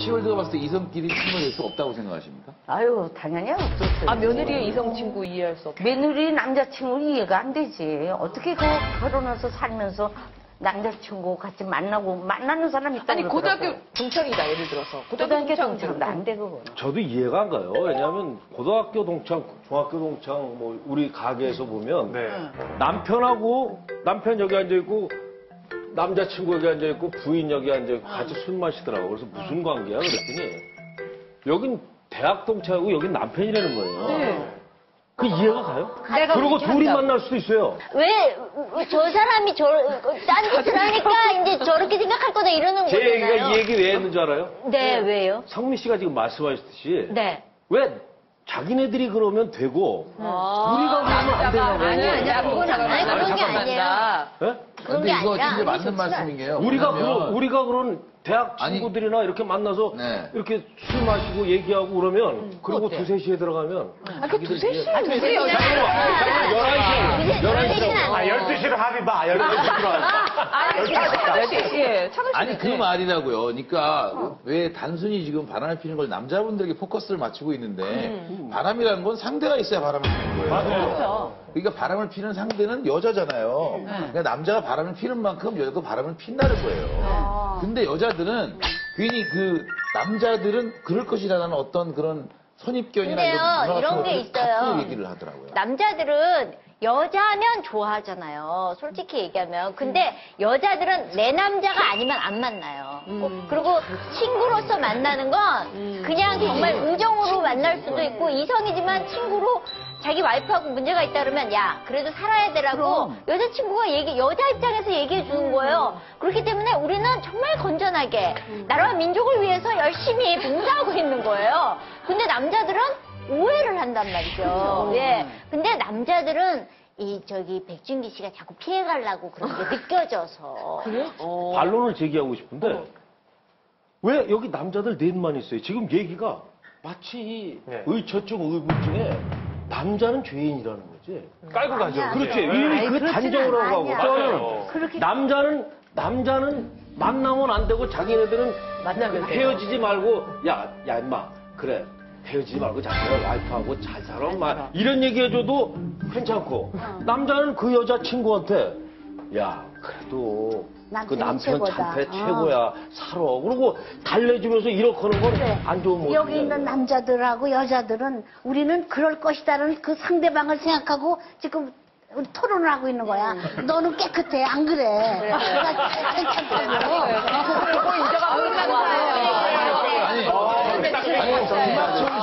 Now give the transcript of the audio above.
시월드가 봤을 때 이성끼리 친구가 될 수 없다고 생각하십니까? 아유, 당연히 없었어요. 아, 며느리의 이성 친구 이해할 수 없다. 며느리 남자친구 이해가 안 되지. 어떻게 그 결혼해서 살면서 남자친구 같이 만나는 사람이 있다고 아니, 그러더라고. 고등학교 동창이다, 예를 들어서. 고등학교 동창 동창도 안 돼, 그거는. 저도 이해가 안 가요. 왜냐하면 고등학교 동창, 중학교 동창, 뭐 우리 가게에서 보면 남편 여기 앉아 있고 남자친구 여기 앉아 있고 부인 여기 앉아 있고 같이 술 마시더라고. 그래서 무슨 관계야? 그랬더니 여긴 대학 동창이고 여긴 남편이라는 거예요. 그 이해가 가요? 그리고 둘이 만날 수도 있어요. 왜 저 사람이 딴 짓을 하니까 이제 저렇게 생각할 거다 이러는 제 거잖아요. 얘기가 이 얘기 왜 했는지 알아요? 네, 왜요? 상민 씨가 지금 말씀하셨듯이 네. 왜 자기네들이 그러면 되고 우리가 그러면 안 되냐고. 아니야, 그건 아니, 그런 게 아니에요. 예? 그런 근데 게 이거 아니라 진짜 맞는 말씀인 게요. 우리가 그런 대학 아니, 친구들이나 이렇게 만나서 네. 이렇게 술 마시고 얘기하고 그러면 그리고 두세 시에 들어가면 그 두세 시? 아, 두세 시. 11시는 안 돼요. 12시로 합의 봐. 12시 들어와. 12시에 차근 씨. 아니 그 말이라고요. 그러니까 왜 단순히 지금 바람을 피는 걸 남자분들에게 포커스를 맞추고 있는데 바람이라는 건 상대가 있어야 바람을 피는 거예요. 맞아요. 그러니까 바람을 피는 상대는 여자잖아요. 그러니까 남자가 바람을 피는 만큼 여자도 바람을 핀다는 거예요. 근데 여자들은 괜히 그 남자들은 그럴 것이라는 어떤 그런 선입견이나 근데요, 문화 같은 이런 게 것들을 있어요. 갖고 얘기를 하더라고요. 남자들은 여자면 좋아하잖아요. 솔직히 얘기하면. 근데 여자들은 내 남자가 아니면 안 만나요. 그리고 친구로서 만나는 건 그냥 정말 우정으로 만날 수도 있고 이성이지만 친구로 자기 와이프하고 문제가 있다 그러면 야 그래도 살아야 되라고 여자친구가 여자 입장에서 얘기해 주는 거예요. 그렇기 때문에 우리는 정말 건전하게 나라와 민족을 위해서 열심히 봉사하고 있는 거예요. 근데 남자들은 오해를 한단 말이죠. 예. 근데 남자들은 백준기 씨가 자꾸 피해가려고 그런 게 느껴져서. 그래? 반론을 제기하고 싶은데 왜 여기 남자들 넷만 있어요? 지금 얘기가 마치 이 의처증 의구증에 남자는 죄인이라는 거지. 깔고 가죠. 그렇지. 이미 그 단정을 하고 아니야. 저는 그렇게 남자는 만나면 안 되고 자기네들은 헤어지지 말고 야 임마 그래 헤어지지 말고 자기네 와이프하고 잘 살아 막 이런 얘기해줘도 괜찮고 남자는 그 여자 친구한테 야 그래도 그 남편한테 최고야 살아 그러고 달래주면서 이렇게 하는 건 안 좋은 모습이야. 여기 있는 남자들하고 여자들은 우리는 그럴 것이다라는 그 상대방을 생각하고 지금 토론을 하고 있는 거야. 너는 깨끗해, 안 그래? 내가 괜찮다고. 그거 인정하고 있다는 거예요. 아니,